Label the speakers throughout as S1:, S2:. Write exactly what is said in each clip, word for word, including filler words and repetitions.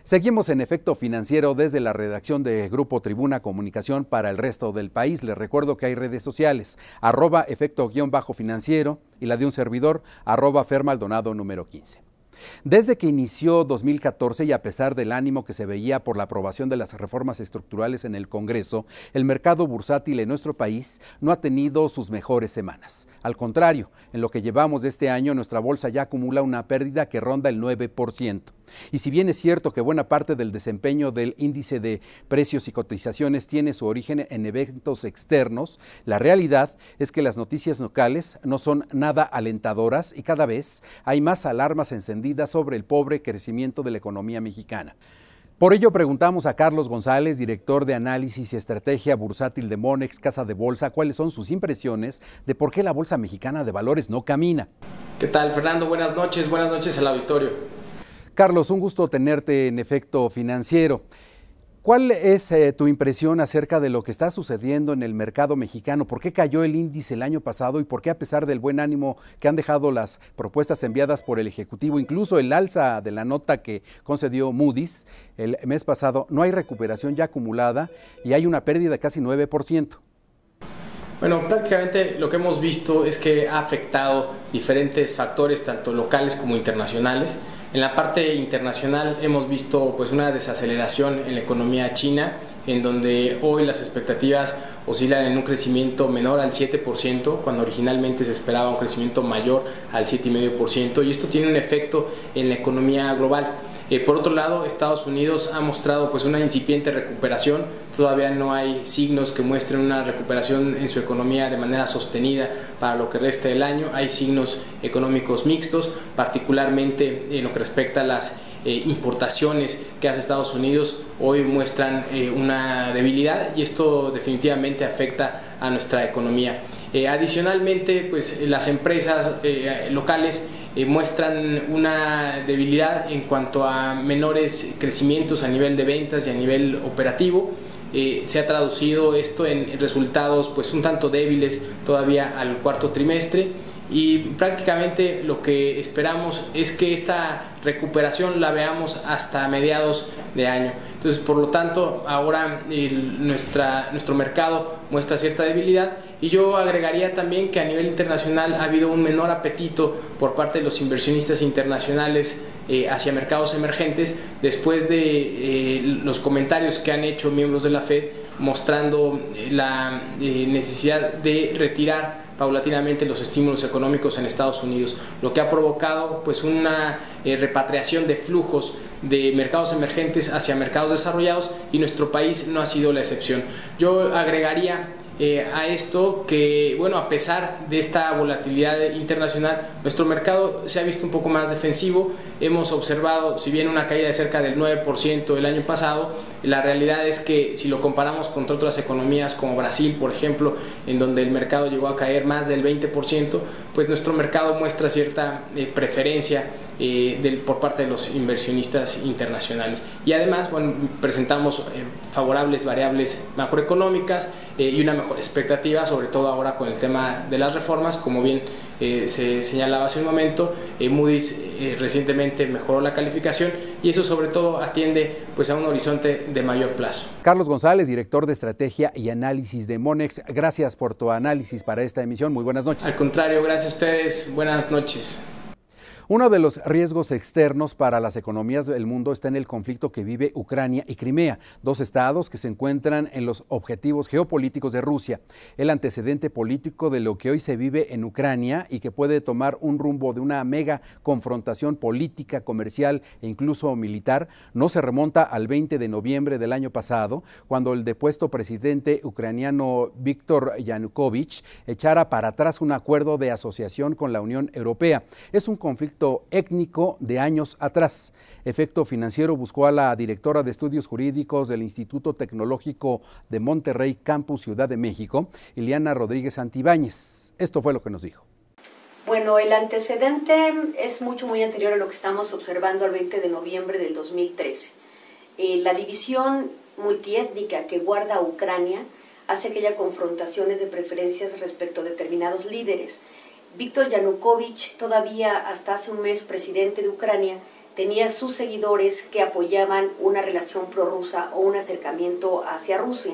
S1: Seguimos en Efecto Financiero desde la redacción de Grupo Tribuna Comunicación para el resto del país. Les recuerdo que hay redes sociales, arroba efecto-financiero y la de un servidor, arroba fermaldonado número quince. Desde que inició dos mil catorce y a pesar del ánimo que se veía por la aprobación de las reformas estructurales en el Congreso, el mercado bursátil en nuestro país no ha tenido sus mejores semanas. Al contrario, en lo que llevamos de este año, nuestra bolsa ya acumula una pérdida que ronda el nueve por ciento. Y si bien es cierto que buena parte del desempeño del índice de precios y cotizaciones tiene su origen en eventos externos, la realidad es que las noticias locales no son nada alentadoras y cada vez hay más alarmas encendidas sobre el pobre crecimiento de la economía mexicana. Por ello preguntamos a Carlos González, director de Análisis y Estrategia Bursátil de Monex, Casa de Bolsa, cuáles son sus impresiones de por qué la Bolsa Mexicana de Valores no camina.
S2: ¿Qué tal, Fernando? Buenas noches, buenas noches al auditorio.
S1: Carlos, un gusto tenerte en Efecto Financiero. ¿Cuál es eh, tu impresión acerca de lo que está sucediendo en el mercado mexicano? ¿Por qué cayó el índice el año pasado y por qué, a pesar del buen ánimo que han dejado las propuestas enviadas por el Ejecutivo, incluso el alza de la nota que concedió Moody's el mes pasado, no hay recuperación ya acumulada y hay una pérdida de casi nueve por ciento?
S2: Bueno, prácticamente lo que hemos visto es que ha afectado diferentes factores, tanto locales como internacionales. En la parte internacional hemos visto pues una desaceleración en la economía china, en donde hoy las expectativas oscilan en un crecimiento menor al siete por ciento, cuando originalmente se esperaba un crecimiento mayor al siete coma cinco por ciento, y esto tiene un efecto en la economía global. Eh, por otro lado, Estados Unidos ha mostrado pues una incipiente recuperación. Todavía no hay signos que muestren una recuperación en su economía de manera sostenida para lo que resta del año. Hay signos económicos mixtos, particularmente en lo que respecta a las eh, importaciones que hace Estados Unidos. Hoy muestran eh, una debilidad y esto definitivamente afecta a nuestra economía. Eh, adicionalmente, pues las empresas eh, locales Eh, muestran una debilidad en cuanto a menores crecimientos a nivel de ventas y a nivel operativo. Eh, se ha traducido esto en resultados pues un tanto débiles todavía al cuarto trimestre, y prácticamente lo que esperamos es que esta recuperación la veamos hasta mediados de año. Entonces, por lo tanto, ahora el, nuestra, nuestro mercado muestra cierta debilidad, y yo agregaría también que a nivel internacional ha habido un menor apetito por parte de los inversionistas internacionales eh, hacia mercados emergentes después de eh, los comentarios que han hecho miembros de la Fed mostrando la eh, necesidad de retirar paulatinamente los estímulos económicos en Estados Unidos, lo que ha provocado pues una eh, repatriación de flujos de mercados emergentes hacia mercados desarrollados, y nuestro país no ha sido la excepción. Yo agregaría Eh, a esto que, bueno, a pesar de esta volatilidad internacional, nuestro mercado se ha visto un poco más defensivo. Hemos observado, si bien una caída de cerca del nueve por ciento el año pasado, la realidad es que si lo comparamos con otras economías como Brasil, por ejemplo, en donde el mercado llegó a caer más del veinte por ciento, pues nuestro mercado muestra cierta eh, preferencia Eh, del, por parte de los inversionistas internacionales. Y además, bueno, presentamos eh, favorables variables macroeconómicas eh, y una mejor expectativa, sobre todo ahora con el tema de las reformas. Como bien eh, se señalaba hace un momento, eh, Moody's eh, recientemente mejoró la calificación, y eso sobre todo atiende pues a un horizonte de mayor plazo.
S1: Carlos González, director de Estrategia y Análisis de Monex, gracias por tu análisis para esta emisión. Muy buenas noches.
S2: Al contrario, gracias a ustedes. Buenas noches.
S1: Uno de los riesgos externos para las economías del mundo está en el conflicto que vive Ucrania y Crimea, dos estados que se encuentran en los objetivos geopolíticos de Rusia. El antecedente político de lo que hoy se vive en Ucrania y que puede tomar un rumbo de una mega confrontación política, comercial e incluso militar no se remonta al veinte de noviembre del año pasado, cuando el depuesto presidente ucraniano Víctor Yanukovych echara para atrás un acuerdo de asociación con la Unión Europea. Es un conflicto étnico de años atrás. Efecto Financiero buscó a la directora de Estudios Jurídicos del Instituto Tecnológico de Monterrey, Campus Ciudad de México, Ileana Rodríguez Santibáñez. Esto fue lo que nos dijo.
S3: Bueno, el antecedente es mucho, muy anterior a lo que estamos observando al veinte de noviembre del dos mil trece. Eh, la división multiétnica que guarda Ucrania hace que haya confrontaciones de preferencias respecto a determinados líderes. Víctor Yanukovych, todavía hasta hace un mes presidente de Ucrania, tenía sus seguidores que apoyaban una relación prorrusa o un acercamiento hacia Rusia.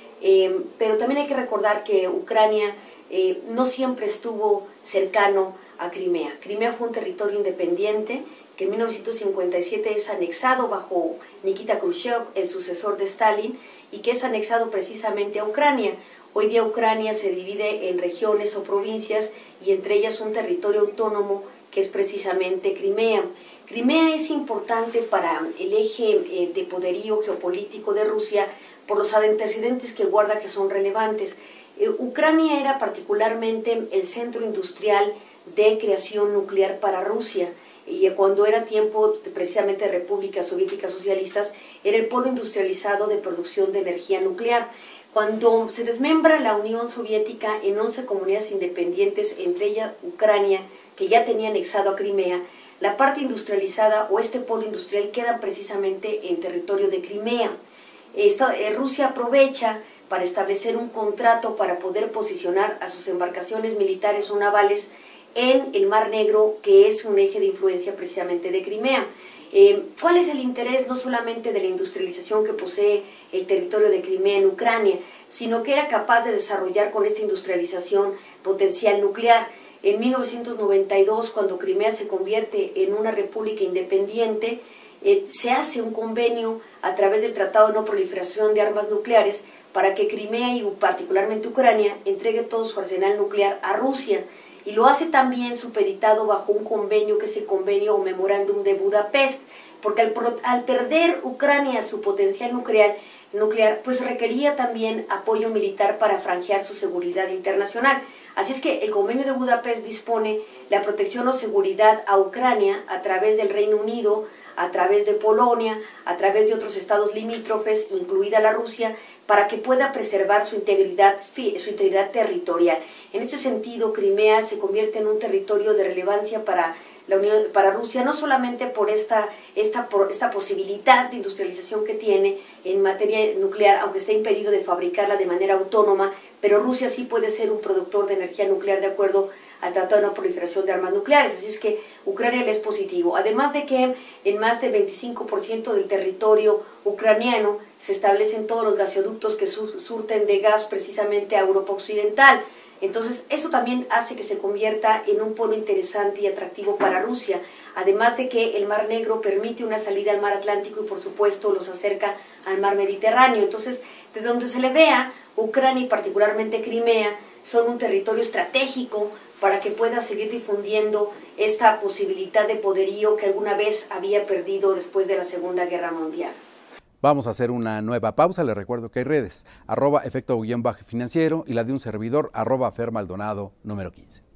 S3: Eh, pero también hay que recordar que Ucrania eh, no siempre estuvo cercano a Crimea. Crimea fue un territorio independiente que en mil novecientos cincuenta y siete es anexado bajo Nikita Khrushchev, el sucesor de Stalin, y que es anexado precisamente a Ucrania. Hoy día Ucrania se divide en regiones o provincias y entre ellas un territorio autónomo que es precisamente Crimea. Crimea es importante para el eje eh, de poderío geopolítico de Rusia por los antecedentes que guarda que son relevantes. Eh, Ucrania era particularmente el centro industrial de creación nuclear para Rusia, y cuando era tiempo de, precisamente de repúblicas soviéticas socialistas, era el polo industrializado de producción de energía nuclear. Cuando se desmembra la Unión Soviética en once comunidades independientes, entre ellas Ucrania, que ya tenía anexado a Crimea, la parte industrializada o este polo industrial queda precisamente en territorio de Crimea. Esta, eh, Rusia aprovecha para establecer un contrato para poder posicionar a sus embarcaciones militares o navales en el Mar Negro, que es un eje de influencia precisamente de Crimea. Eh, ¿Cuál es el interés no solamente de la industrialización que posee el territorio de Crimea en Ucrania, sino que era capaz de desarrollar con esta industrialización potencial nuclear? En mil novecientos noventa y dos, cuando Crimea se convierte en una república independiente, eh, se hace un convenio a través del Tratado de No Proliferación de Armas Nucleares para que Crimea y particularmente Ucrania entregue todo su arsenal nuclear a Rusia. Y lo hace también supeditado bajo un convenio que es el convenio o memorándum de Budapest, porque al, al perder Ucrania su potencial nuclear, nuclear, pues requería también apoyo militar para franjear su seguridad internacional. Así es que el convenio de Budapest dispone la protección o seguridad a Ucrania a través del Reino Unido, a través de Polonia, a través de otros estados limítrofes, incluida la Rusia, para que pueda preservar su integridad, su integridad territorial. En este sentido, Crimea se convierte en un territorio de relevancia para la Unión, para Rusia, no solamente por esta, esta, por esta posibilidad de industrialización que tiene en materia nuclear, aunque está impedido de fabricarla de manera autónoma, pero Rusia sí puede ser un productor de energía nuclear de acuerdo al Tratado de No Proliferación de Armas Nucleares. Así es que Ucrania le es positivo. Además de que en más del veinticinco por ciento del territorio ucraniano se establecen todos los gasoductos que surten de gas precisamente a Europa Occidental. Entonces, eso también hace que se convierta en un polo interesante y atractivo para Rusia, además de que el Mar Negro permite una salida al Mar Atlántico y, por supuesto, los acerca al Mar Mediterráneo. Entonces, desde donde se le vea, Ucrania y particularmente Crimea son un territorio estratégico para que pueda seguir difundiendo esta posibilidad de poderío que alguna vez había perdido después de la Segunda Guerra Mundial.
S1: Vamos a hacer una nueva pausa. Les recuerdo que hay redes, arroba efecto guión bajo financiero y la de un servidor, arroba Fer Maldonado número quince.